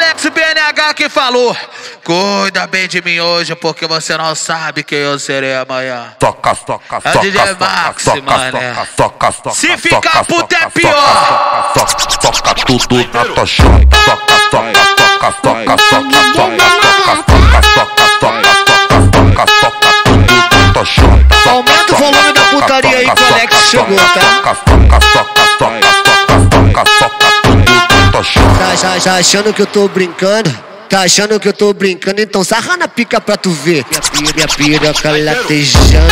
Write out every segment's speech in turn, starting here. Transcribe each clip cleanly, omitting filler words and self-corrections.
Alex BNH que falou: cuida bem de mim hoje, porque você não sabe quem eu serei amanhã. É DJ Max, mané. Se ficar puto é pior. Toca tudo na tua chota. Toca tudo na tua chota. Aumenta o volume da putaria aí que o Alex chegou, tá? Tá achando que eu tô brincando? Tá achando que eu tô brincando? Então sarra na pica pra tu ver. Minha piroca latejando.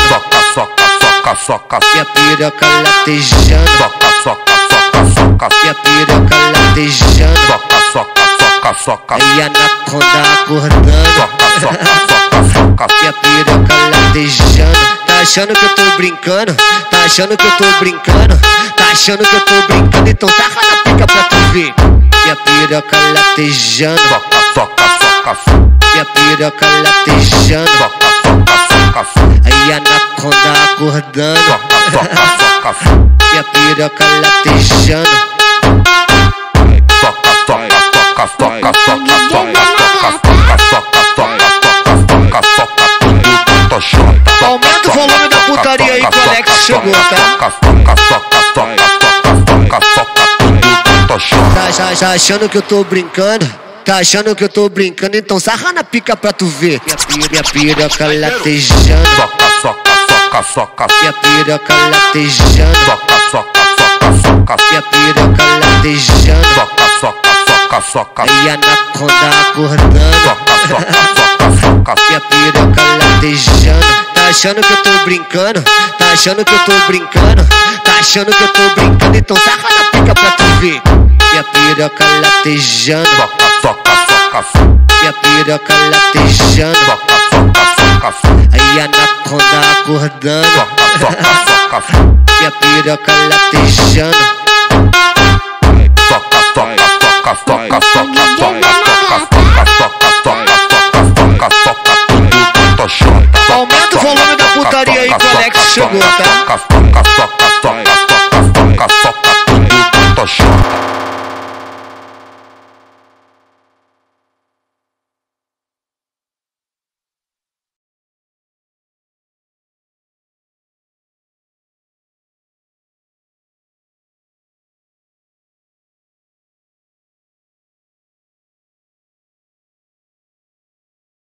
Minha piroca latejando. Minha piroca latejando. Aí a anaconda acordando. Minha piroca latejando. Tá achando que eu tô brincando? Tá achando que eu tô brincando? Tá achando que eu tô brincando? Então sarra na pica pra tu ver. Minha piroca latejando. Minha piroca latejando. Aí a anaconda acordando. Minha piroca latejando. Aumenta o volume da putaria aí que o Alex chegou, tá? Tá achando que eu tô brincando? Tá achando que eu tô brincando? Então sarra na pica pra tu ver. Minha piroca latejando. Minha piroca latejando. Minha piroca latejando. Aí a anaconda acordando. Minha piroca latejando. Tá achando que eu tô brincando? Tá achando que eu tô brincando? Tá achando que eu tô brincando? Então sarra na pica pra tu ver. Minha piroca latejando. Minha piroca latejando. Aí a anaconda acordando. Minha piroca latejando. Aumenta o volume da putaria aí que o Alex chegou, tá?